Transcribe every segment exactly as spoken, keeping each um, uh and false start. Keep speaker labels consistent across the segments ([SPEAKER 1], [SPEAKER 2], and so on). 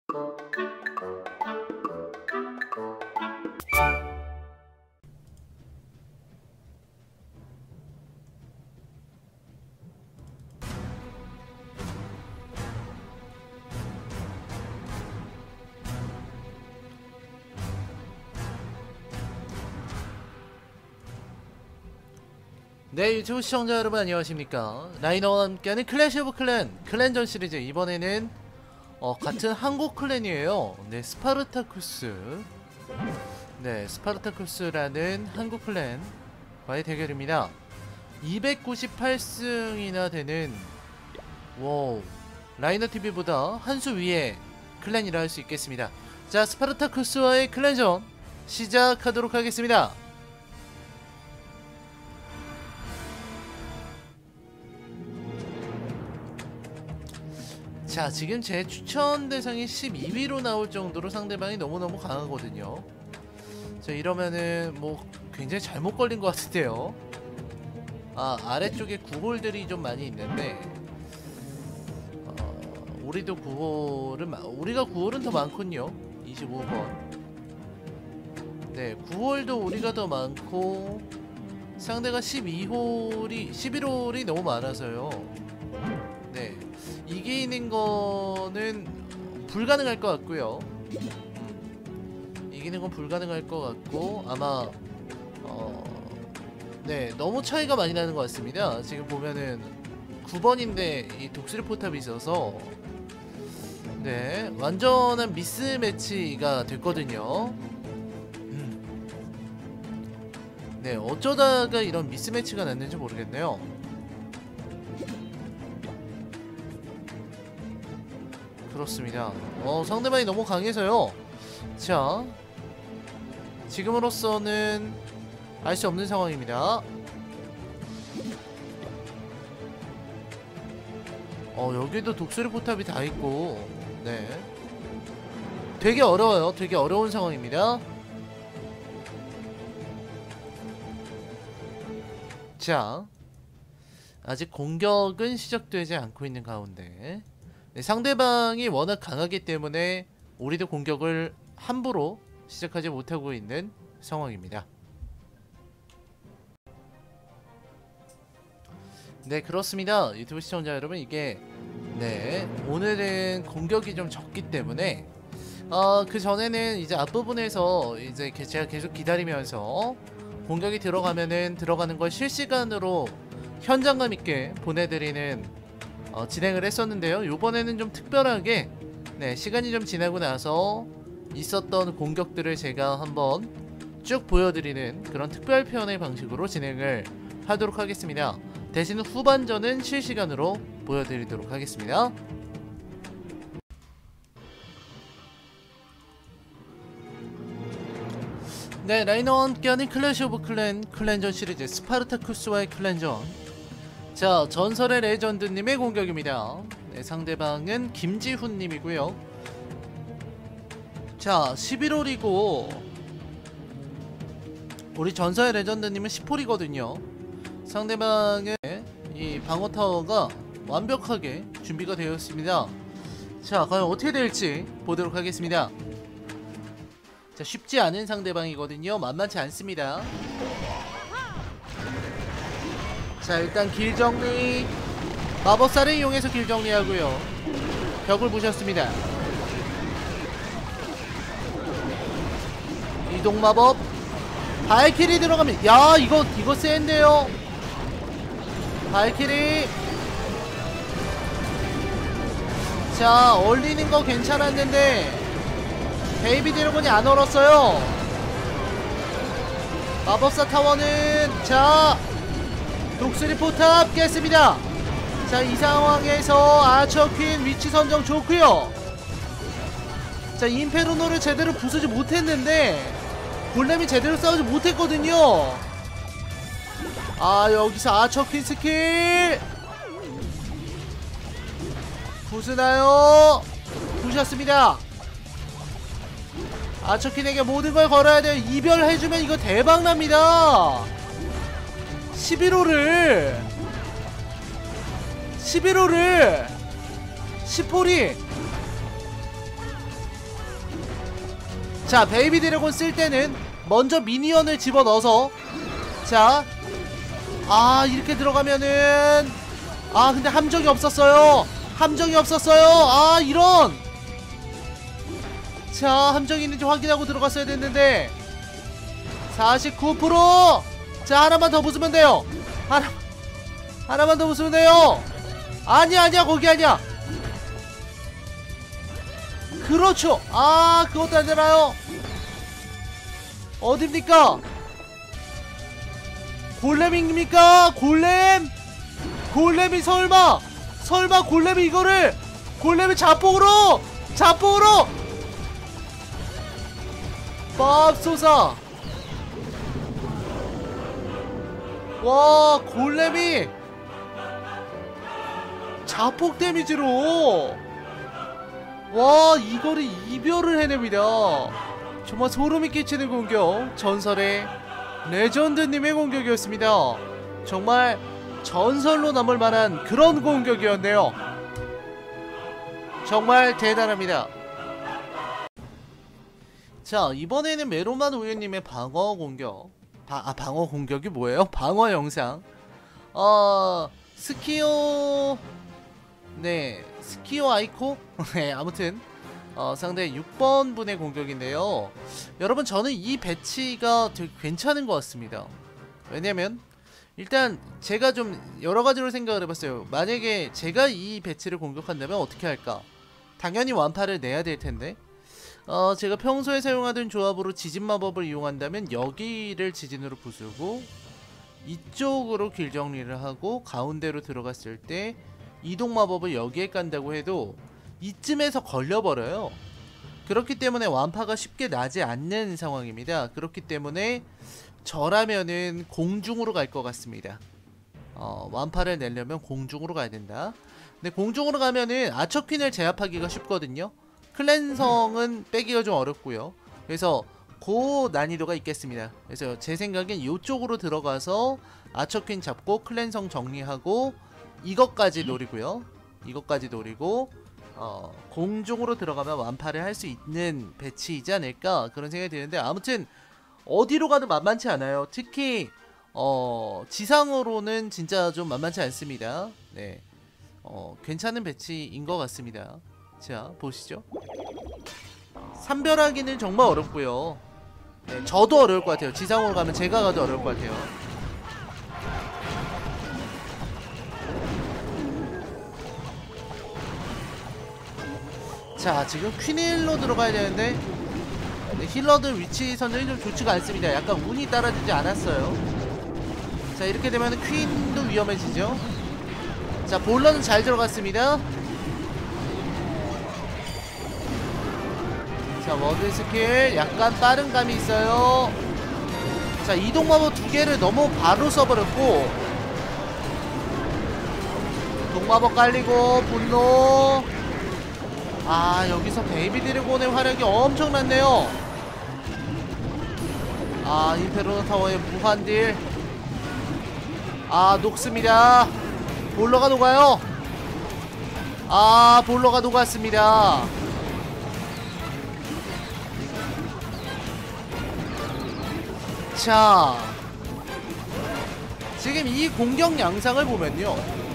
[SPEAKER 1] 네, 유튜브 시청자 여러분 안녕하십니까. 라이너와 함께하는 클래시 오브 클랜 클랜전 시리즈, 이번에는 어, 같은 한국 클랜이에요. 네, 스파르타쿠스. 네, 스파르타쿠스라는 한국 클랜과의 대결입니다. 이백구십팔 승이나 되는, 와우, 라이너티비보다 한 수 위의 클랜이라 할 수 있겠습니다. 자, 스파르타쿠스와의 클랜전 시작하도록 하겠습니다. 자, 지금 제 추천 대상이 십이 위로 나올 정도로 상대방이 너무너무 강하거든요. 자, 이러면은 뭐 굉장히 잘못 걸린 것 같은데요. 아, 아래쪽에 구홀들이 좀 많이 있는데, 어, 우리도 구홀은 우리가 구홀은 더 많군요. 이십오 번. 네, 구홀도 우리가 더 많고 상대가 십이 홀이 십일 홀이 너무 많아서요. 네, 이기는 거는 불가능할 것 같고요. 음, 이기는 건 불가능할 것 같고, 아마 어, 네, 너무 차이가 많이 나는 것 같습니다. 지금 보면은 구 번인데 이 독수리 포탑이 있어서, 네, 완전한 미스매치가 됐거든요. 음. 네, 어쩌다가 이런 미스매치가 났는지 모르겠네요. 그렇습니다. 어, 상대방이 너무 강해서요. 자, 지금으로서는 알 수 없는 상황입니다. 어, 여기도 독수리 포탑이 다 있고, 네, 되게 어려워요. 되게 어려운 상황입니다. 자, 아직 공격은 시작되지 않고 있는 가운데, 네, 상대방이 워낙 강하기 때문에 우리도 공격을 함부로 시작하지 못하고 있는 상황입니다. 네, 그렇습니다. 유튜브 시청자 여러분, 이게 네, 오늘은 공격이 좀 적기 때문에 어, 그 전에는 이제 앞부분에서 이제 제가 계속 기다리면서 공격이 들어가면은 들어가는 걸 실시간으로 현장감 있게 보내드리는 어, 진행을 했었는데요. 요번에는 좀 특별하게, 네, 시간이 좀 지나고 나서 있었던 공격들을 제가 한번 쭉 보여드리는 그런 특별 편의 방식으로 진행을 하도록 하겠습니다. 대신 후반전은 실시간으로 보여드리도록 하겠습니다. 네, 라이너와 함께하는 클래시 오브 클랜 클랜전 시리즈 스파르타쿠스와의 클랜전. 자, 전설의 레전드님의 공격입니다. 네, 상대방은 김지훈님이고요. 자, 십일 홀이고 우리 전설의 레전드님은 십 홀이거든요. 상대방의 이 방어타워가 완벽하게 준비가 되어 있습니다. 자, 과연 어떻게 될지 보도록 하겠습니다. 자, 쉽지 않은 상대방이거든요. 만만치 않습니다. 자, 일단 길 정리, 마법사를 이용해서 길 정리하고요. 벽을 부셨습니다. 이동 마법, 발키리 들어가면, 야, 이거 이거 센데요. 발키리. 자, 얼리는 거 괜찮았는데 베이비 드래곤이 안 얼었어요. 마법사 타워는, 자, 독수리 포탑 깼습니다. 자, 이 상황에서 아처퀸 위치 선정 좋고요. 자, 인페르노를 제대로 부수지 못했는데 골렘이 제대로 싸우지 못했거든요. 아, 여기서 아처퀸 스킬 부수나요? 부셨습니다. 아처퀸에게 모든 걸 걸어야 돼요. 이별해주면 이거 대박납니다. 십일 홀을 십일 홀을 십 홀이 자, 베이비 드래곤 쓸 때는 먼저 미니언을 집어넣어서, 자, 아 이렇게 들어가면은, 아 근데 함정이 없었어요. 함정이 없었어요. 아 이런. 자, 함정이 있는지 확인하고 들어갔어야 됐는데. 사십구 퍼센트. 자, 하나만 더 부수면 돼요. 하나 하나만 더 부수면 돼요. 아니야 아니야 거기 아니야. 그렇죠. 아 그것도 안되나요? 어딥니까? 골렘입니까? 골렘? 골렘이 설마 설마 골렘이 이거를, 골렘이 자폭으로 자폭으로 맙소사. 와, 골렘이 자폭 데미지로, 와 이거를 이별을 해냅니다. 정말 소름이 끼치는 공격, 전설의 레전드님의 공격이었습니다. 정말 전설로 남을 만한 그런 공격이었네요. 정말 대단합니다. 자, 이번에는 메로만 우유님의 방어 공격. 바, 아 방어 공격이 뭐예요? 방어 영상. 어 스키오, 네 스키오 아이코. 네 아무튼 어, 상대 육 번 분의 공격인데요. 여러분, 저는 이 배치가 되게 괜찮은 것 같습니다. 왜냐면 일단 제가 좀 여러가지로 생각을 해봤어요. 만약에 제가 이 배치를 공격한다면 어떻게 할까? 당연히 완파를 내야 될 텐데, 어, 제가 평소에 사용하던 조합으로 지진 마법을 이용한다면 여기를 지진으로 부수고 이쪽으로 길 정리를 하고 가운데로 들어갔을 때 이동 마법을 여기에 깐다고 해도 이쯤에서 걸려버려요. 그렇기 때문에 완파가 쉽게 나지 않는 상황입니다. 그렇기 때문에 저라면은 공중으로 갈 것 같습니다. 어, 완파를 내려면 공중으로 가야 된다. 근데 공중으로 가면은 아처퀸을 제압하기가 쉽거든요. 클랜성은 빼기가 좀 어렵고요. 그래서 그 난이도가 있겠습니다. 그래서 제 생각엔 이쪽으로 들어가서 아처퀸 잡고 클랜성 정리하고 이것까지 노리고요. 이것까지 노리고 어, 공중으로 들어가면 완파를 할 수 있는 배치이지 않을까, 그런 생각이 드는데, 아무튼 어디로 가도 만만치 않아요. 특히 어, 지상으로는 진짜 좀 만만치 않습니다. 네, 어, 괜찮은 배치인 것 같습니다. 자, 보시죠. 삼별하기는 정말 어렵고요. 네, 저도 어려울 것 같아요. 지상으로 가면 제가 가도 어려울 것 같아요. 자, 지금 퀸힐로 들어가야 되는데, 네, 힐러들 위치 선정이 좀 좋지가 않습니다. 약간 운이 따라주지 않았어요. 자, 이렇게 되면 퀸도 위험해지죠. 자, 볼러는 잘 들어갔습니다. 자, 워드 스킬 약간 빠른 감이 있어요. 자, 이동 마법 두 개를 너무 바로 써버렸고, 동마법 깔리고 분노. 아, 여기서 베이비 드래곤의 화력이 엄청났네요. 아, 인페르노 타워의 무한딜. 아, 녹습니다. 볼러가 녹아요. 아, 볼러가 녹았습니다. 자, 지금 이 공격 양상을 보면요,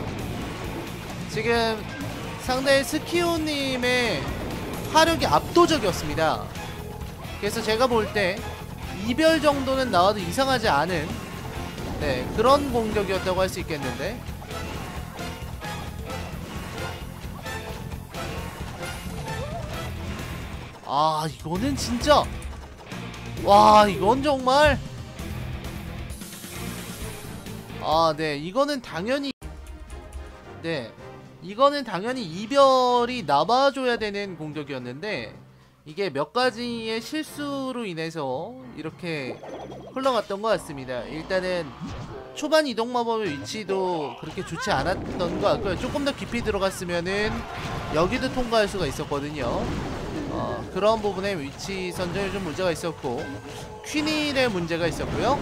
[SPEAKER 1] 지금 상대의 스키오님의 화력이 압도적이었습니다. 그래서 제가 볼 때 이별 정도는 나와도 이상하지 않은, 네, 그런 공격이었다고 할 수 있겠는데, 아 이거는 진짜, 와 이건 정말, 아 네, 이거는 당연히, 네 이거는 당연히 이별이 나와줘야 되는 공격이었는데, 이게 몇 가지의 실수로 인해서 이렇게 흘러갔던 것 같습니다. 일단은 초반 이동 마법의 위치도 그렇게 좋지 않았던 것 같고요. 조금 더 깊이 들어갔으면은 여기도 통과할 수가 있었거든요. 어, 그런 부분에 위치 선정에 좀 문제가 있었고, 퀸힐의 문제가 있었고요.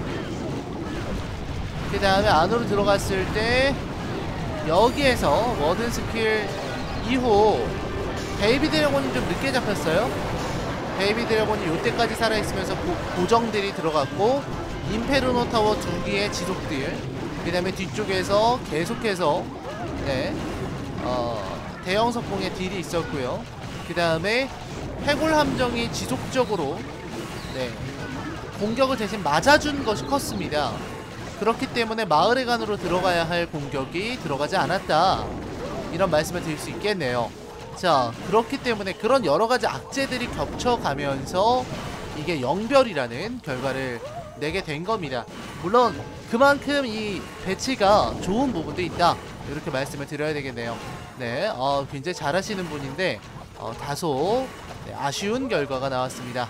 [SPEAKER 1] 그 다음에 안으로 들어갔을 때 여기에서 워든 스킬 이후 베이비 드래곤이 좀 늦게 잡혔어요. 베이비 드래곤이 요때까지 살아있으면서 고, 고정들이 들어갔고 인페르노 타워 두 개의 지속들, 그 다음에 뒤쪽에서 계속해서 네, 어, 대형 석공의 딜이 있었고요. 그 다음에 해골 함정이 지속적으로 네, 공격을 대신 맞아준 것이 컸습니다. 그렇기 때문에 마을의 간으로 들어가야 할 공격이 들어가지 않았다, 이런 말씀을 드릴 수 있겠네요. 자, 그렇기 때문에 그런 여러가지 악재들이 겹쳐가면서 이게 영별이라는 결과를 내게 된 겁니다. 물론 그만큼 이 배치가 좋은 부분도 있다, 이렇게 말씀을 드려야 되겠네요. 네, 어, 굉장히 잘하시는 분인데 어, 다소 네, 아쉬운 결과가 나왔습니다.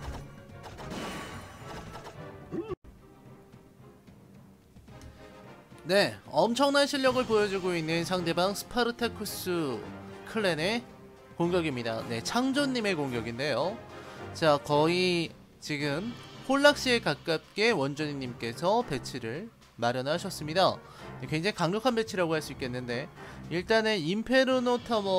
[SPEAKER 1] 네, 엄청난 실력을 보여주고 있는 상대방 스파르타쿠스 클랜의 공격입니다. 네, 창조님의 공격인데요. 자, 거의 지금 홀락시에 가깝게 원전이님께서 배치를 마련하셨습니다. 네, 굉장히 강력한 배치라고 할 수 있겠는데, 일단은 인페르노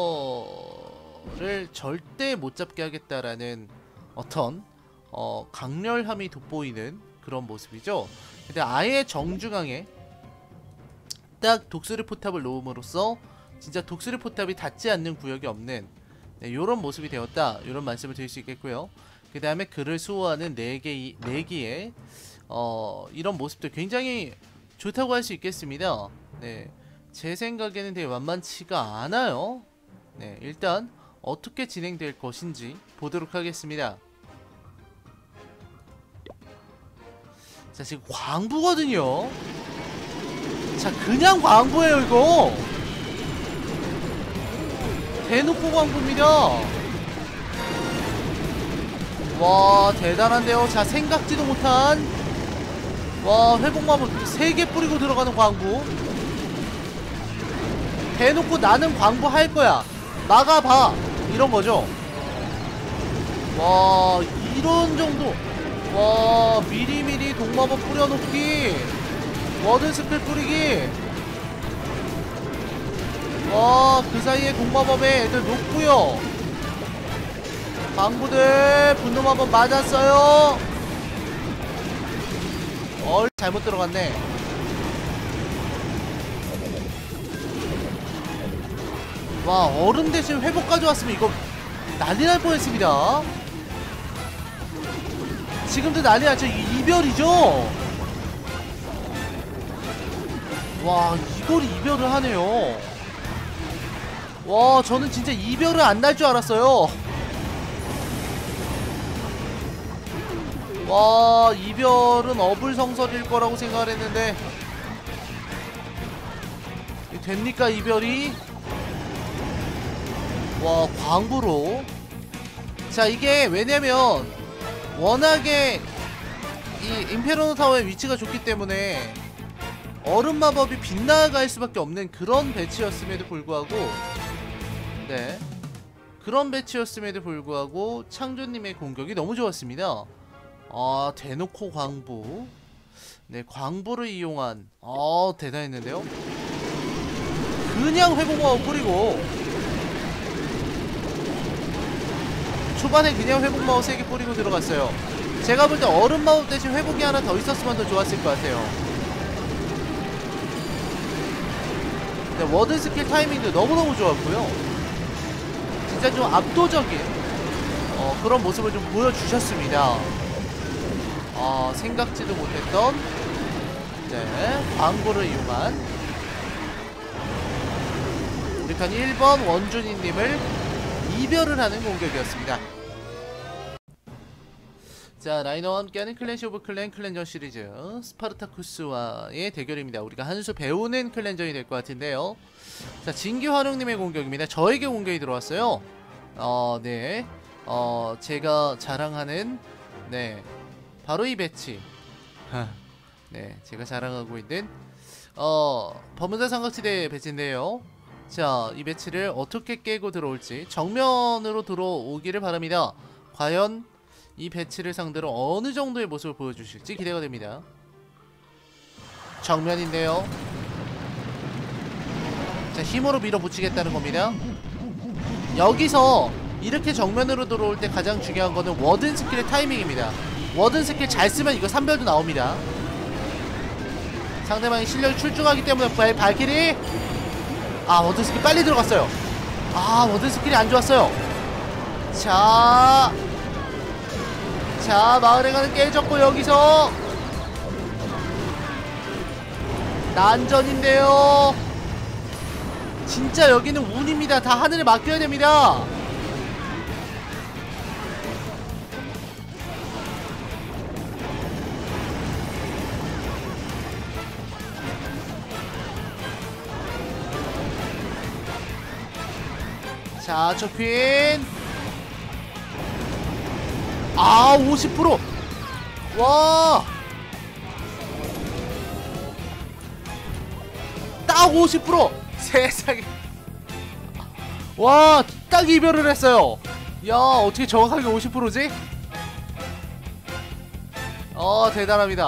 [SPEAKER 1] 타워를 절대 못 잡게 하겠다라는 어떤 어, 강렬함이 돋보이는 그런 모습이죠. 근데 아예 정중앙에 딱 독수리 포탑을 놓음으로써 진짜 독수리 포탑이 닿지 않는 구역이 없는 네, 요런 모습이 되었다, 요런 말씀을 드릴 수 있겠고요. 그 다음에 그를 수호하는 네 개, 네 개의 어, 이런 모습도 굉장히 좋다고 할 수 있겠습니다. 네, 제 생각에는 되게 만만치가 않아요. 네, 일단 어떻게 진행될 것인지 보도록 하겠습니다. 자, 지금 광부거든요. 자, 그냥 광부예요 이거. 대놓고 광부입니다. 와, 대단한데요. 자, 생각지도 못한 와, 회복마법 세 개 뿌리고 들어가는 광부. 대놓고 나는 광부 할 거야, 막아봐, 이런 거죠. 와, 이런 정도. 와, 미리미리 동마법 뿌려놓기, 워든 스펠 뿌리기. 와, 그 사이에 동마법에 애들 녹고요. 광부들 분노마법 맞았어요. 얼 잘못 들어갔네. 와, 얼음 대신 회복까지 왔으면 이거 난리 날 뻔했습니다. 지금도 난리 나죠. 이별이죠. 와, 이걸 이별을 하네요. 와, 저는 진짜 이별을 안 날 줄 알았어요. 와, 이별은 어불성설일 거라고 생각을 했는데 됩니까, 이별이? 와, 광부로. 자, 이게 왜냐면 워낙에 이 인페르노 타워의 위치가 좋기 때문에 얼음 마법이 빗나갈 수밖에 없는 그런 배치였음에도 불구하고, 네, 그런 배치였음에도 불구하고 창조님의 공격이 너무 좋았습니다. 아, 대놓고 광부. 네, 광부를 이용한, 아, 대단했는데요. 그냥 회복마법 뿌리고, 초반에 그냥 회복마법 세 개 뿌리고 들어갔어요. 제가 볼 때 얼음마법 대신 회복이 하나 더 있었으면 더 좋았을 것 같아요. 네, 워든 스킬 타이밍도 너무너무 좋았고요. 진짜 좀 압도적인 어, 그런 모습을 좀 보여주셨습니다. 어, 생각지도 못했던, 네, 광고를 이용한 우리 편 일 번 원준이님을 이별을 하는 공격이었습니다. 자, 라이너와 함께하는 클래시 오브 클랜 클랜전 시리즈 스파르타쿠스와의 대결입니다. 우리가 한 수 배우는 클랜전이 될 것 같은데요. 자, 진기화룡님의 공격입니다. 저에게 공격이 들어왔어요. 어, 네, 어, 제가 자랑하는, 네, 바로 이 배치. 네, 제가 자랑하고 있는 어, 범은사 삼각지대 배치인데요. 자, 이 배치를 어떻게 깨고 들어올지 정면으로 들어오기를 바랍니다. 과연 이 배치를 상대로 어느 정도의 모습을 보여주실지 기대가 됩니다. 정면인데요. 자, 힘으로 밀어붙이겠다는 겁니다. 여기서 이렇게 정면으로 들어올 때 가장 중요한 거는 워든 스킬의 타이밍입니다. 워든 스킬 잘 쓰면 이거 삼 별도 나옵니다. 상대방이 실력이 출중하기 때문에 발, 발키리. 아, 워든 스킬 빨리 들어갔어요. 아, 워든 스킬이 안 좋았어요. 자, 자, 마을에 가는 깨졌고, 여기서 난전인데요. 진짜 여기는 운입니다. 다 하늘에 맡겨야 됩니다. 자, 초핀. 아, 오십 퍼센트. 와, 딱 오십 퍼센트. 세상에. 와, 딱 이별을 했어요. 야, 어떻게 정확하게 오십 퍼센트지? 어, 대단합니다.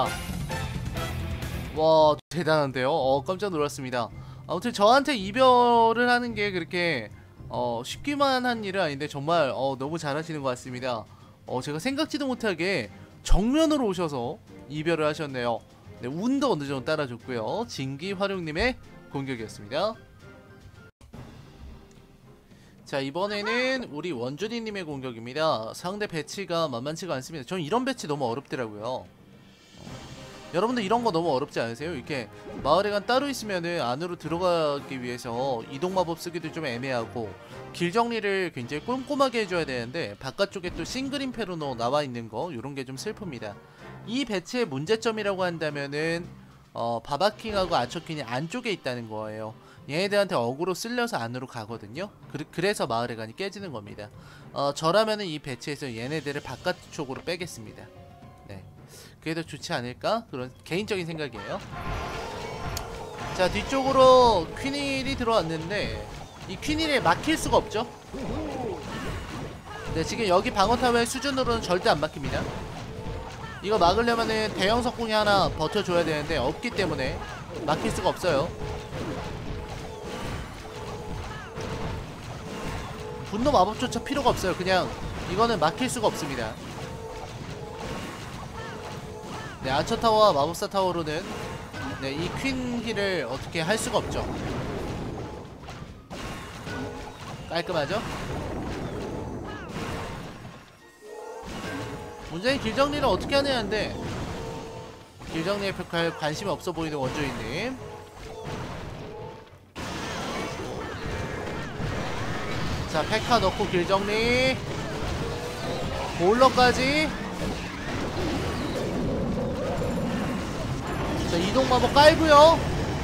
[SPEAKER 1] 와, 대단한데요? 어, 깜짝 놀랐습니다. 아무튼 저한테 이별을 하는 게 그렇게 어, 쉽기만 한 일은 아닌데 정말 어, 너무 잘하시는 것 같습니다. 어, 제가 생각지도 못하게 정면으로 오셔서 이별을 하셨네요. 네, 운도 어느 정도 따라줬고요. 진기화룡님의 공격이었습니다. 자, 이번에는 우리 원준이님의 공격입니다. 상대 배치가 만만치가 않습니다. 전 이런 배치 너무 어렵더라고요. 어, 여러분들 이런 거 너무 어렵지 않으세요? 이렇게 마을에 간 따로 있으면은 안으로 들어가기 위해서 이동 마법 쓰기도 좀 애매하고 길 정리를 굉장히 꼼꼼하게 해줘야 되는데 바깥쪽에 또 싱글 인페르노 나와 있는 거 요런 게 좀 슬픕니다. 이 배치의 문제점이라고 한다면은 어, 바바킹하고 아처킨이 안쪽에 있다는 거예요. 얘네들한테 어그로 쓸려서 안으로 가거든요. 그, 그래서 마을의 간이 깨지는 겁니다. 어, 저라면은 이 배치에서 얘네들을 바깥쪽으로 빼겠습니다. 네, 그게 더 좋지 않을까? 그런 개인적인 생각이에요. 자, 뒤쪽으로 퀸힐이 들어왔는데 이 퀸힐에 막힐 수가 없죠. 네, 지금 여기 방어타워의 수준으로는 절대 안 막힙니다. 이거 막으려면은 대형 석궁이 하나 버텨줘야 되는데 없기 때문에 막힐 수가 없어요. 분노 마법조차 필요가 없어요. 그냥 이거는 막힐 수가 없습니다. 네, 아처타워와 마법사 타워로는 네, 이 퀸힐을 어떻게 할 수가 없죠. 깔끔하죠? 문제는 길정리를 어떻게 하느냐인데 길정리에 별 관심이 없어 보이는 원조이님. 자, 페카 넣고 길정리 볼러까지. 자, 이동마법 깔고요.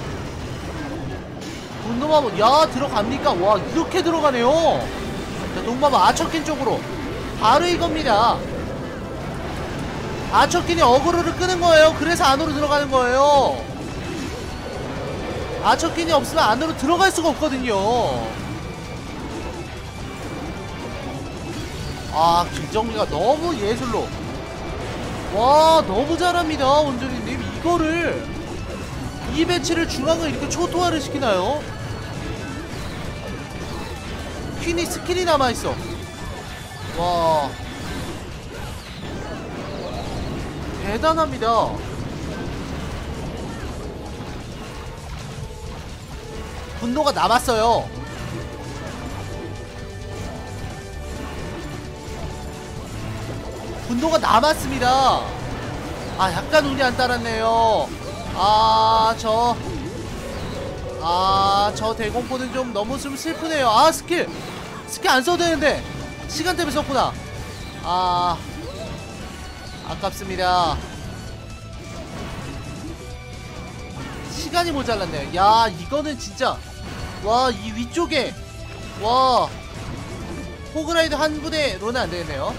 [SPEAKER 1] 분노마법, 야, 들어갑니까? 와, 이렇게 들어가네요. 자, 동마법 아처킨 쪽으로 바로 이겁니다. 아처킨이 어그로를 끄는 거예요. 그래서 안으로 들어가는 거예요. 아처킨이 없으면 안으로 들어갈 수가 없거든요. 아, 길정리가 너무 예술로. 와, 너무 잘합니다, 원준이님. 이거를 이 배치를 중앙을 이렇게 초토화를 시키나요? 퀸이 스킬이 남아있어. 와, 대단합니다. 분노가 남았어요. 분노가 남았습니다. 아, 약간 운이 안 따랐네요. 아, 저 아, 저 대공포는 좀 너무 좀 슬프네요. 아, 스킬 스킬 안 써도 되는데 시간 때문에 썼구나. 아, 아깝습니다. 시간이 모자랐네요. 야, 이거는 진짜 와, 이 위쪽에 와, 호그라이더 한 부대로는 안 되겠네요.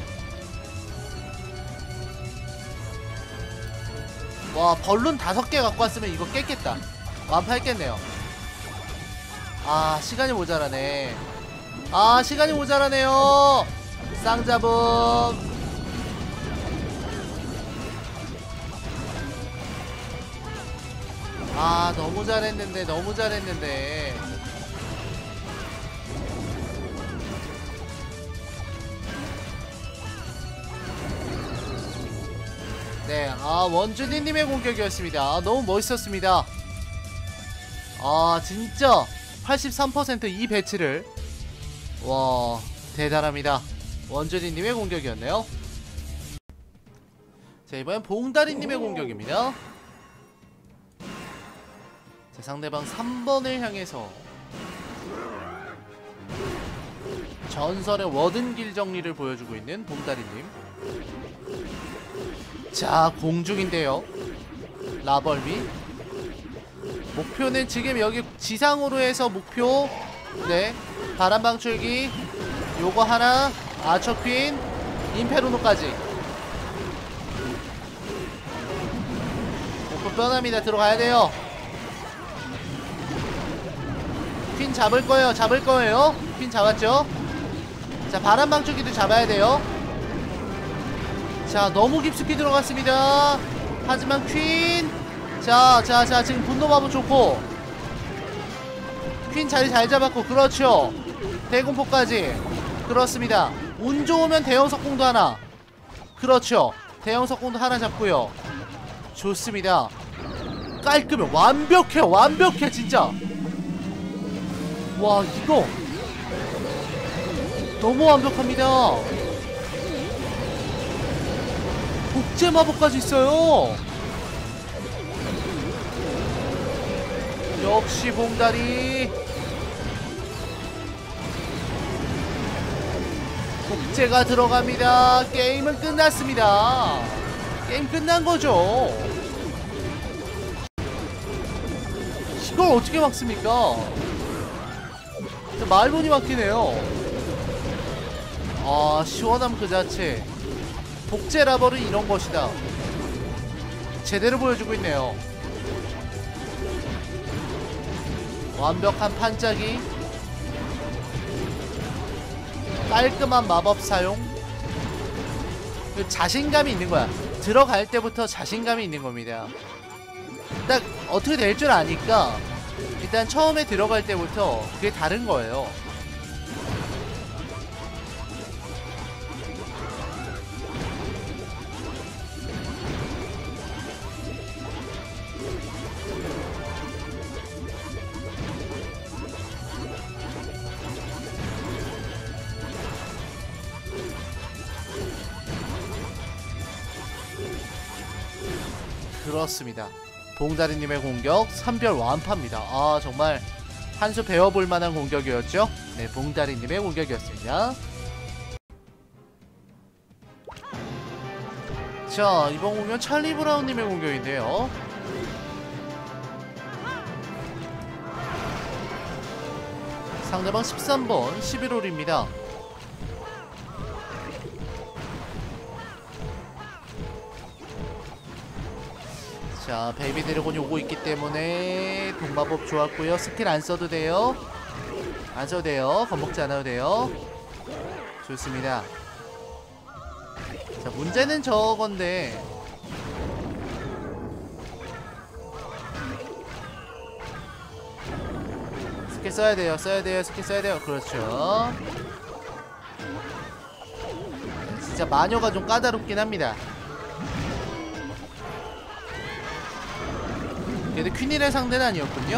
[SPEAKER 1] 와, 벌룬 다섯 개 갖고 왔으면 이거 깼겠다. 완파했겠네요. 아, 시간이 모자라네. 아, 시간이 모자라네요. 쌍잡음. 아, 너무 잘했는데, 너무 잘했는데. 네, 아 원준이님의 공격이었습니다. 아, 너무 멋있었습니다. 아 진짜 팔십삼 퍼센트 이 배치를, 와 대단합니다. 원준이님의 공격이었네요. 자, 이번엔 봉다리님의 공격입니다. 자, 상대방 삼 번을 향해서 전설의 워든길 정리를 보여주고 있는 봉다리님. 자, 공중인데요. 라벌미. 목표는 지금 여기 지상으로 해서 목표, 네, 바람방출기 요거 하나, 아처퀸, 인페르노까지. 목표 뻔합니다. 들어가야 돼요. 퀸 잡을 거예요. 잡을 거예요. 퀸 잡았죠? 자, 바람방출기도 잡아야 돼요. 자, 너무 깊숙이 들어갔습니다. 하지만 퀸, 자, 자, 자, 지금 분노마법 좋고 퀸 자리 잘 잡았고, 그렇죠. 대공포까지. 그렇습니다. 운 좋으면 대형 석공도 하나. 그렇죠. 대형 석공도 하나 잡고요. 좋습니다. 깔끔해. 완벽해. 완벽해 진짜. 와, 이거 너무 완벽합니다. 복제 마법까지 있어요. 역시 봉다리. 복제가 들어갑니다. 게임은 끝났습니다. 게임 끝난 거죠. 이걸 어떻게 막습니까? 말문이 막히네요. 아, 시원함 그 자체. 복제 라벌은 이런 것이다. 제대로 보여주고 있네요. 완벽한 판짜기, 깔끔한 마법 사용. 자신감이 있는 거야. 들어갈 때부터 자신감이 있는 겁니다. 딱 어떻게 될 줄 아니까 일단 처음에 들어갈 때부터 그게 다른 거예요. 그렇습니다. 봉다리님의 공격 삼별 완파입니다. 아, 정말 한 수 배워볼 만한 공격이었죠. 네, 봉다리님의 공격이었습니다. 자, 이번 공격 찰리 브라운님의 공격인데요. 상대방 십삼 번 십일 홀입니다. 자, 베이비 드래곤이 오고 있기 때문에 동마법 좋았고요. 스킬 안 써도 돼요. 안 써도 돼요. 겁먹지 않아도 돼요. 좋습니다. 자, 문제는 저건데 스킬 써야 돼요. 써야 돼요. 스킬 써야 돼요. 그렇죠. 진짜 마녀가 좀 까다롭긴 합니다. 그래도 퀸이의 상대는 아니었군요.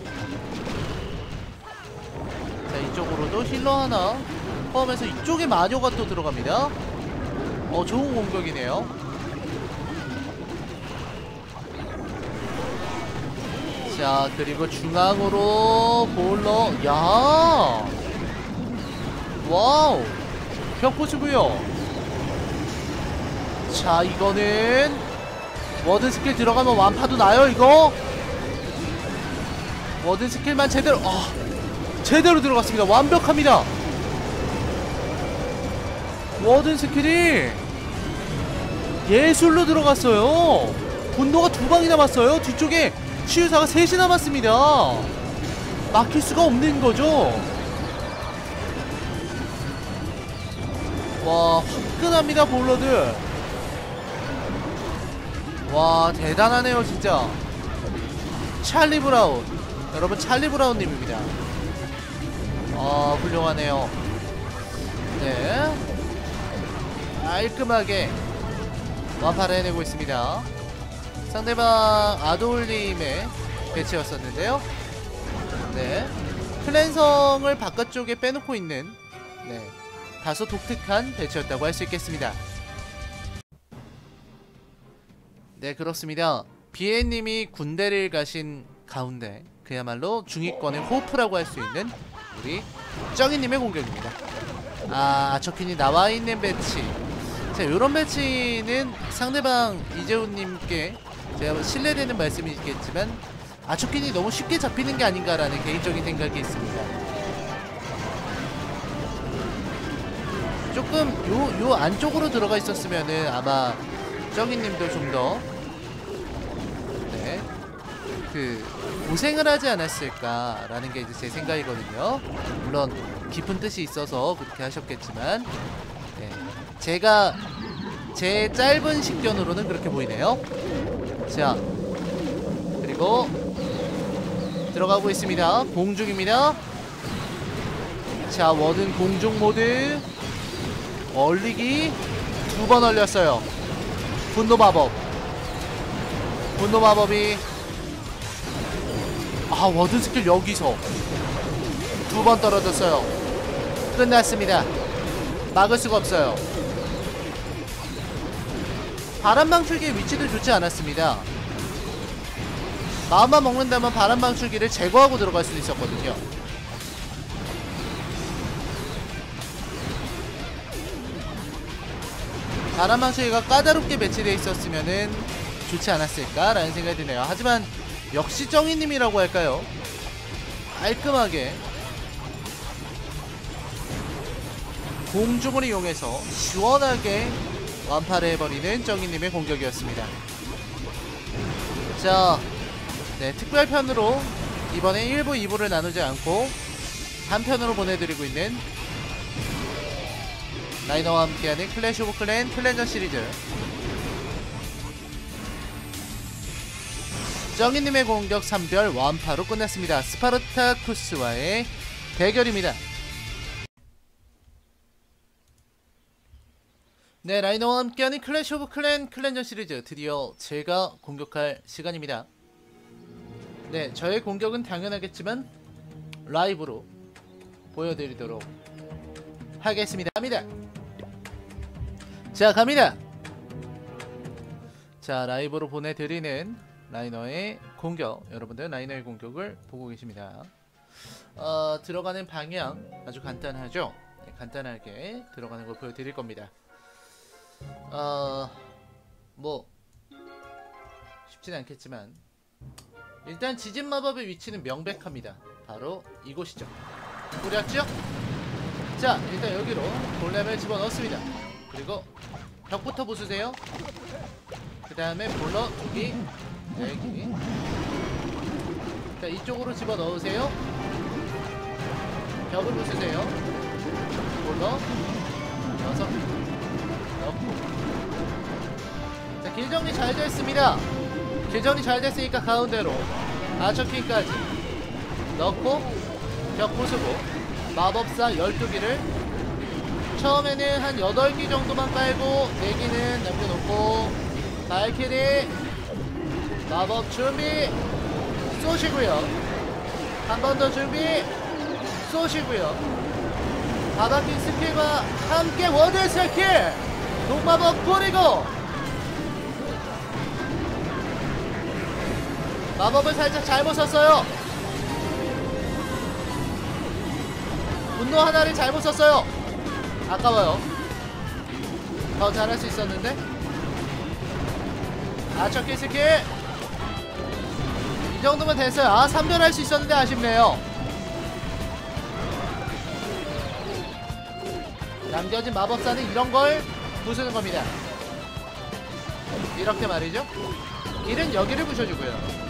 [SPEAKER 1] 자, 이쪽으로도 힐러 하나 포함해서 이쪽에 마녀가 또 들어갑니다. 어, 좋은 공격이네요. 자, 그리고 중앙으로 볼러. 야, 와우, 벽보시고요. 자, 이거는 워든 스킬 들어가면 완파도 나요. 이거 워든 스킬만 제대로, 아, 제대로 들어갔습니다. 완벽합니다. 워든 스킬이 예술로 들어갔어요. 분노가 두 방이 남았어요. 뒤쪽에 치유사가 셋이 남았습니다. 막힐 수가 없는 거죠. 와, 화끈합니다 볼러드. 와, 대단하네요 진짜. 찰리 브라운, 여러분, 찰리 브라운님입니다. 아, 훌륭하네요. 네, 깔끔하게 완파를 해내고 있습니다. 상대방 아도울님의 배치였었는데요. 네, 클랜성을 바깥쪽에 빼놓고 있는 네, 다소 독특한 배치였다고 할 수 있겠습니다. 네, 그렇습니다. 비에님이 군대를 가신 가운데 그야말로 중위권의 호프라고 할 수 있는 우리 정희님의 공격입니다. 아, 아처킨이 나와있는 배치. 자, 요런 배치는 상대방 이재훈님께 제가 신뢰되는 말씀이겠지만 아처킨이 너무 쉽게 잡히는 게 아닌가라는 개인적인 생각이 있습니다. 조금 요, 요 안쪽으로 들어가 있었으면은 아마 정희님도 좀 더 네, 그 고생을 하지 않았을까라는 게 이제 제 생각이거든요. 물론 깊은 뜻이 있어서 그렇게 하셨겠지만 네, 제가 제 짧은 식견으로는 그렇게 보이네요. 자, 그리고 들어가고 있습니다. 공중입니다. 자, 워든 공중 모드 얼리기 두 번 얼렸어요. 분노 마법. 분노 마법이 아, 워든 스킬 여기서 두 번 떨어졌어요. 끝났습니다. 막을 수가 없어요. 바람방출기의 위치도 좋지 않았습니다. 마음만 먹는다면 바람방출기를 제거하고 들어갈 수 있었거든요. 바람방출기가 까다롭게 배치되어 있었으면은 좋지 않았을까라는 생각이 드네요. 하지만 역시 정희님이라고 할까요? 깔끔하게 공중을 이용해서 시원하게 완파를 해버리는 정희님의 공격이었습니다. 자, 네, 특별편으로 이번에 일 부, 이 부를 나누지 않고 한 편으로 보내드리고 있는 라이너와 함께하는 클래시 오브 클랜 클랜전 시리즈. 정희님의 공격 삼 별 완파로 끝났습니다. 스파르타쿠스와의 대결입니다. 네, 라이너와 함께하는 클래시 오브 클랜 클랜전 시리즈 드디어 제가 공격할 시간입니다. 네, 저의 공격은 당연하겠지만 라이브로 보여드리도록 하겠습니다. 갑니다. 자, 갑니다. 자, 라이브로 보내드리는 라이너의 공격, 여러분들 라이너의 공격을 보고 계십니다. 어, 들어가는 방향 아주 간단하죠. 네, 간단하게 들어가는 걸 보여드릴 겁니다. 어, 뭐 쉽진 않겠지만 일단 지진 마법의 위치는 명백합니다. 바로 이곳이죠. 뿌렸죠? 자, 일단 여기로 볼렘을 집어넣습니다. 그리고 벽부터 부수세요. 그 다음에 볼러 두기 네기. 자, 이쪽으로 집어넣으세요. 벽을 부수세요. 볼러 여섯 넣고. 자, 길정리 잘 됐습니다. 길정리 잘 됐으니까 가운데로 아처킹까지 넣고 벽 부수고 마법사 열두 기를 처음에는 한 여덟 기 정도만 깔고 네 기는 남겨놓고 발키리 마법 준비 쏘시고요. 한 번 더 준비 쏘시고요. 바바킹 스킬과 함께 워드 스킬 동마법 뿌리고 마법을 살짝 잘못 썼어요. 분노 하나를 잘못 썼어요. 아까워요. 더 잘할 수 있었는데. 아처키 스킬 이 정도면 됐어요. 아, 삼 별 할 수 있었는데 아쉽네요. 남겨진 마법사는 이런걸 부수는 겁니다. 이렇게 말이죠. 길은 여기를 부셔주고요.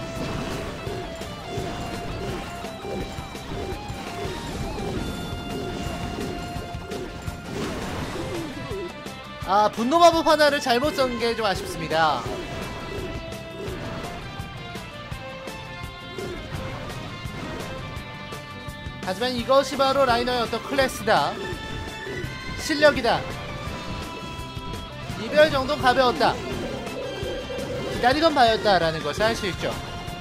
[SPEAKER 1] 아, 분노마법 하나를 잘못 쓴 게 좀 아쉽습니다. 하지만 이것이 바로 라이너의 어떤 클래스다. 실력이다. 이별 정도는 가벼웠다. 기다리던 바였다라는 것을 알 수 있죠.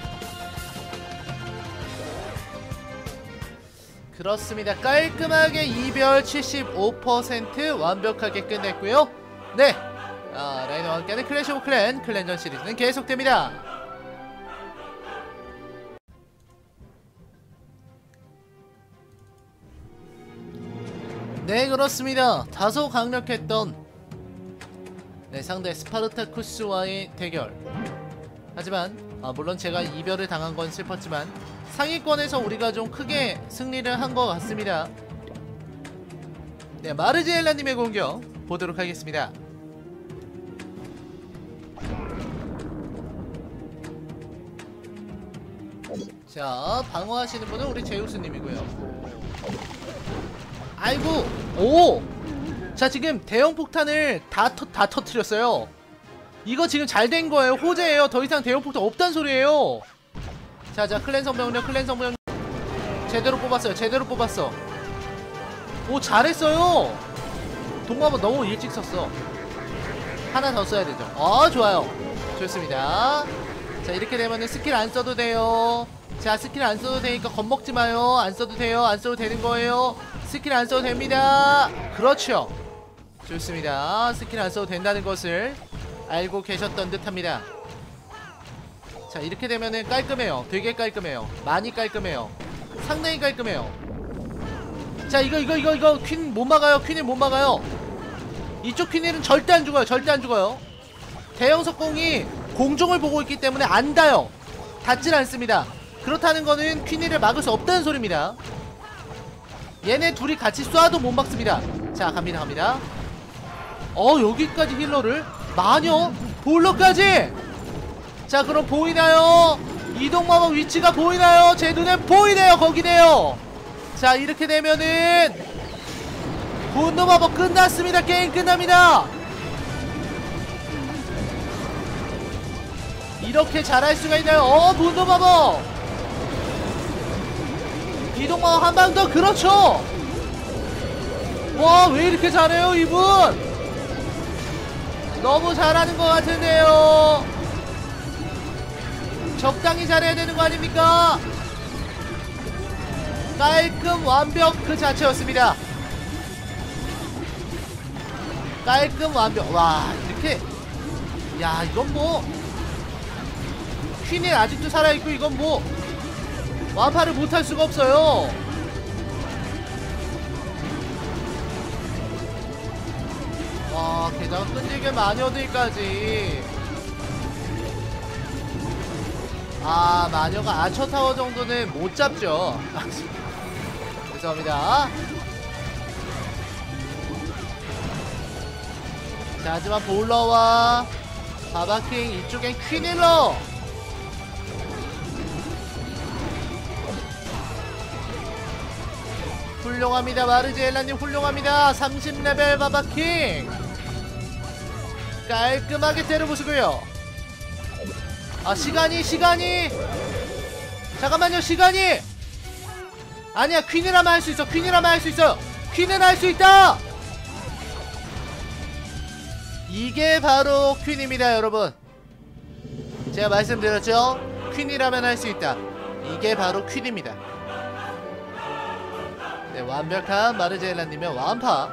[SPEAKER 1] 그렇습니다. 깔끔하게 이별 칠십오 퍼센트 완벽하게 끝냈고요. 네, 아, 라이너와 함께하는 클래시 오브 클랜 클랜전 시리즈는 계속됩니다. 네, 그렇습니다. 다소 강력했던 네, 상대 스파르타쿠스와의 대결. 하지만 아, 물론 제가 이별을 당한 건 슬펐지만 상위권에서 우리가 좀 크게 승리를 한 것 같습니다. 네, 마르지엘라님의 공격 보도록 하겠습니다. 자, 방어하시는 분은 우리 제우스님이고요. 아이고, 오! 자, 지금 대형 폭탄을 다, 터, 다 터트렸어요. 이거 지금 잘 된 거예요. 호재예요. 더 이상 대형 폭탄 없단 소리예요. 자, 자, 클랜 성병력, 클랜 성병력 제대로 뽑았어요. 제대로 뽑았어. 오, 잘했어요. 동마법 너무 일찍 썼어. 하나 더 써야 되죠. 어, 좋아요. 좋습니다. 자, 이렇게 되면은 스킬 안 써도 돼요. 자, 스킬 안 써도 되니까 겁먹지 마요. 안 써도 돼요. 안 써도 되는 거예요. 스킬 안 써도 됩니다. 그렇죠. 좋습니다. 스킬 안 써도 된다는 것을 알고 계셨던 듯 합니다. 자, 이렇게 되면은 깔끔해요. 되게 깔끔해요. 많이 깔끔해요. 상당히 깔끔해요. 자, 이거 이거 이거 이거 퀸 못 막아요. 퀸을 못 막아요. 이쪽 퀸일은 절대 안 죽어요. 절대 안 죽어요. 대형 석공이 공중을 보고 있기 때문에 안 닿아요. 닿질 않습니다. 그렇다는 거는 퀸일을 막을 수 없다는 소리입니다. 얘네 둘이 같이 쏴도 못 막습니다. 자, 갑니다 갑니다. 어, 여기까지 힐러를 마녀 볼러까지. 자, 그럼 보이나요? 이동마법 위치가 보이나요? 제 눈에 보이네요. 거기네요. 자, 이렇게 되면은 분노마법 끝났습니다. 게임 끝납니다. 이렇게 잘할 수가 있나요? 어, 분노마법 이동마법 한 방 더. 그렇죠. 와, 왜 이렇게 잘해요 이분? 너무 잘하는 것 같은데요. 적당히 잘해야 되는 거 아닙니까? 깔끔 완벽 그 자체였습니다. 깔끔 완벽. 와, 이렇게. 야, 이건 뭐 퀸이 아직도 살아있고 이건 뭐 완파를 못할 수가 없어요. 와, 게다가 끈질게 마녀들까지. 아, 마녀가 아처타워 정도는 못 잡죠. 죄송합니다. 자, 하지만 볼러와 바바킹, 이쪽엔 퀸일러. 훌륭합니다. 마르지엘라님 훌륭합니다. 삼십 레벨 바바킹 깔끔하게 때려보시고요. 아, 시간이 시간이 잠깐만요. 시간이 아니야. 퀸이라면 할 수 있어. 퀸이라면 할 수 있어요. 퀸은 할 수 있다. 이게 바로 퀸입니다, 여러분. 제가 말씀드렸죠. 퀸이라면 할 수 있다. 이게 바로 퀸입니다. 네, 완벽한 마르지엘라님의 완파.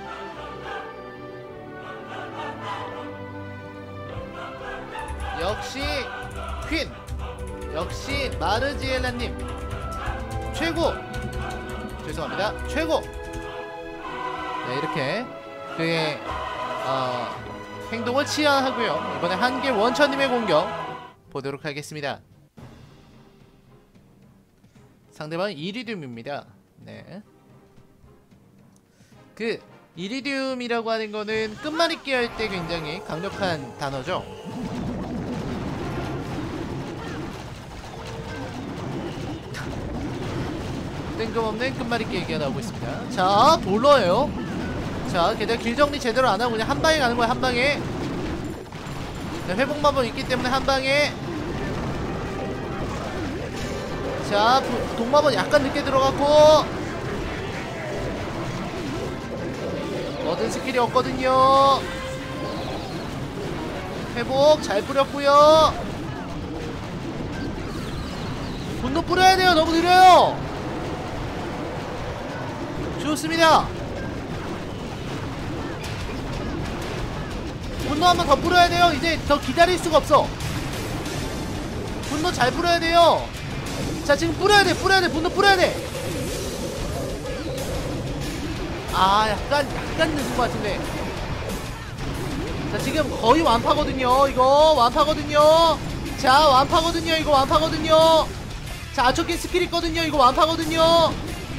[SPEAKER 1] 역시 퀸, 역시 마르지엘라님 최고. 죄송합니다. 최고. 네, 이렇게 그의 어, 행동을 치하하고요. 이번에 한길 원천님의 공격 보도록 하겠습니다. 상대방은 이리듐입니다. 네. 그 이리듐이라고 하는 거는 끝말잇기 할 때 굉장히 강력한 단어죠. 뜬금없는 끝말잇기 얘기가 나오고 있습니다. 자, 볼러예요. 자, 게다가 길정리 제대로 안하고 그냥 한방에 가는 거야. 한방에. 네, 회복마법 있기 때문에 한방에. 자, 동마법 약간 늦게 들어갔고 얻은 스킬이 없거든요. 회복 잘 뿌렸고요. 분노 뿌려야 돼요. 너무 느려요. 좋습니다. 분노 한 번 더 뿌려야 돼요. 이제 더 기다릴 수가 없어. 분노 잘 뿌려야 돼요. 자, 지금 뿌려야 돼. 뿌려야 돼. 분노 뿌려야 돼. 아, 약간 약간 늦은 것 같은데. 자, 지금 거의 완파거든요. 이거 완파거든요. 자, 완파거든요. 이거 완파거든요. 자, 아초킨 스킬 있거든요. 이거 완파거든요.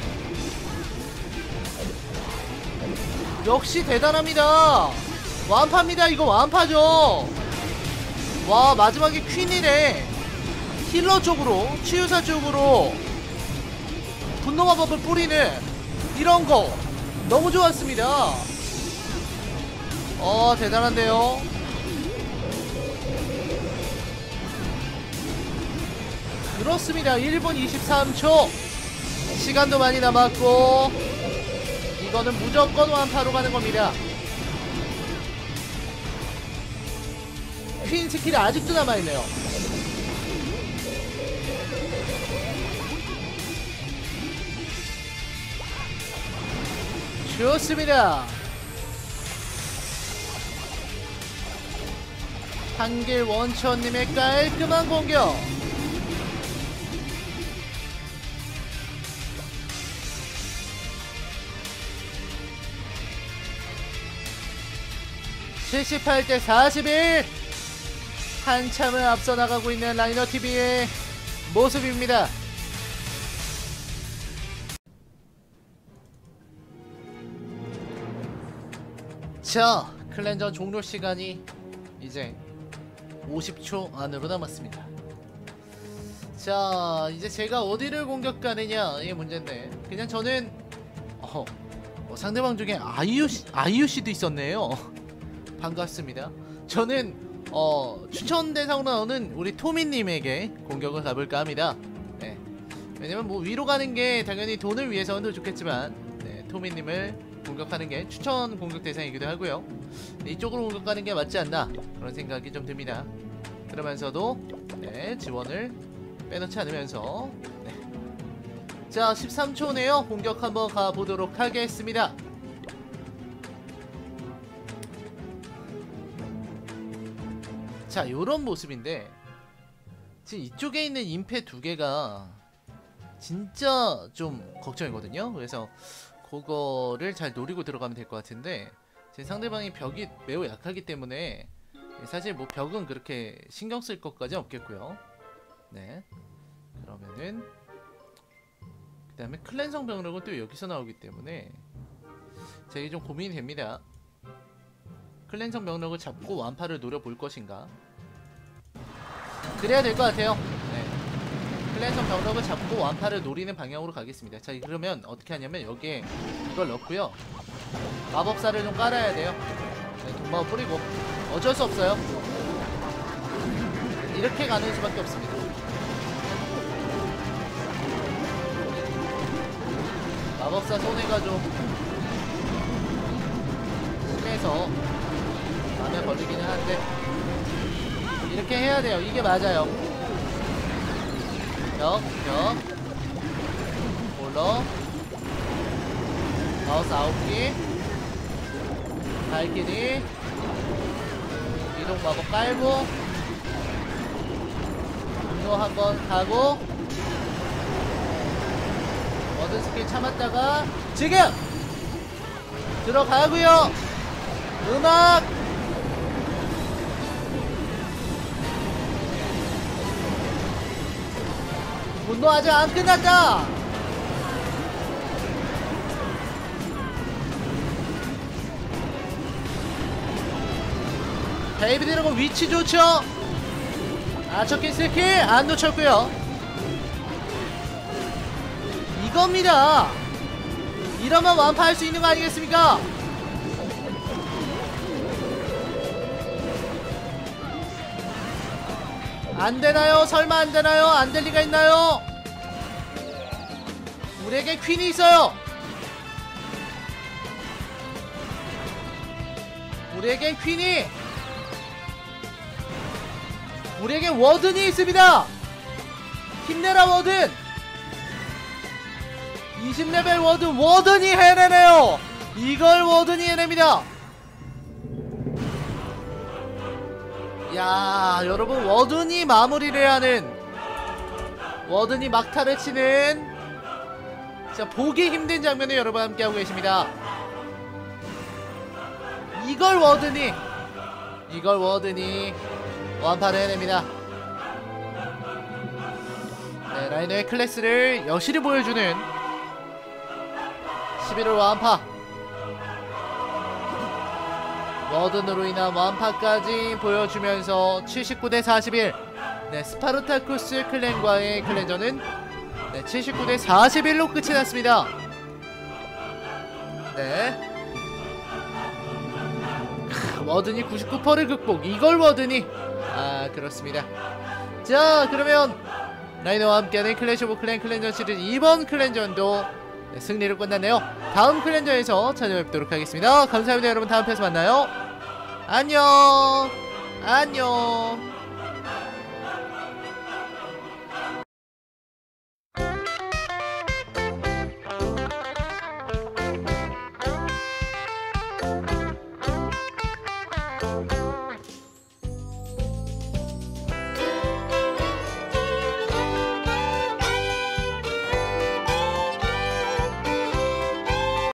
[SPEAKER 1] 역시 대단합니다. 완파입니다. 이거 완파죠. 와, 마지막에 퀸이네. 힐러 쪽으로, 치유사 쪽으로 분노 마법을 뿌리는 이런거 너무 좋았습니다. 어, 대단한데요. 그렇습니다. 일 분 이십삼 초 시간도 많이 남았고 이거는 무조건 완파로 가는 겁니다. 퀸 스킬이 아직도 남아있네요. 좋습니다. 한길 원천님의 깔끔한 공격. 칠십팔 대 사십일. 한참을 앞서 나가고 있는 라이너티비의 모습입니다. 자, 클랜전 종료 시간이 이제 오십 초 안으로 남았습니다. 자, 이제 제가 어디를 공격하느냐 이게 문제인데, 그냥 저는 어, 어 상대방 중에 아이유씨, 아이유씨도 있었네요. 반갑습니다. 저는 어 추천 대상으로 나오는 우리 토미님에게 공격을 가볼까 합니다. 네. 왜냐면 뭐 위로 가는 게 당연히 돈을 위해서는 좋겠지만, 네, 토미님을 공격하는 게 추천 공격 대상이기도 하고요. 네, 이쪽으로 공격하는 게 맞지 않나 그런 생각이 좀 듭니다. 그러면서도 네, 지원을 빼놓지 않으면서 네. 자, 십삼 초네요. 공격 한번 가보도록 하겠습니다. 자, 요런 모습인데 지금 이쪽에 있는 임페 두 개가 진짜 좀 걱정이거든요. 그래서 그거를 잘 노리고 들어가면 될 것 같은데, 제 상대방이 벽이 매우 약하기 때문에 사실 뭐 벽은 그렇게 신경 쓸 것까지는 없겠고요. 네, 그러면은 그 다음에 클랜성 병력은 또 여기서 나오기 때문에 제게 좀 고민이 됩니다. 클랜성 병력을 잡고 완파를 노려볼 것인가, 그래야 될 것 같아요. 네. 클랜성 병력을 잡고 완파를 노리는 방향으로 가겠습니다. 자, 그러면 어떻게 하냐면 여기에 이걸 넣고요, 마법사를 좀 깔아야 돼요. 네, 돈마법 뿌리고 어쩔 수 없어요. 이렇게 가는 수밖에 없습니다. 마법사 손해가 좀 심해서 마음에 걸리기는 한데 이렇게 해야 돼요. 이게 맞아요. 벽, 벽, 볼러, 마우스 아홉 개, 발키리, 이동 마법 깔고, 분노 한번 가고, 모든 스킬 참았다가 지금 들어가고요. 음악 분노 아직 안 끝났다. 베이비 드래곤 위치 좋죠? 아초킨 스킬 안 놓쳤고요. 이겁니다. 이러면 완파할 수 있는 거 아니겠습니까? 안되나요? 설마 안되나요? 안될 리가 있나요? 우리에게 퀸이 있어요. 우리에겐 퀸이 우리에게 워든이 있습니다. 힘내라 워든. 이십 레벨 워든. 워든이 해내네요. 이걸 워든이 해냅니다. 야 여러분, 워든이 마무리를 하는, 워든이 막타를 치는 진짜 보기 힘든 장면을 여러분 함께하고 계십니다. 이걸 워든이 이걸 워든이 완파를 해냅니다. 네, 라이너의 클래스를 여실히 보여주는 십일월 완파. 워든으로 인한 완파까지 보여주면서 칠십구 대 사십일. 네, 스파르타쿠스 클랜과의 클랜전은 네, 칠십구 대 사십일로 끝이 났습니다. 네. 크, 워든이 구십구 퍼센트를 극복. 이걸 워든이. 아, 그렇습니다. 자, 그러면 라이너와 함께하는 클래시 오브 클랜 클랜전 시리즈 이번 클랜전도 네, 승리로 끝났네요. 다음 클랜전에서 찾아뵙도록 하겠습니다. 감사합니다. 여러분, 다음 편에서 만나요. 안녕. 안녕.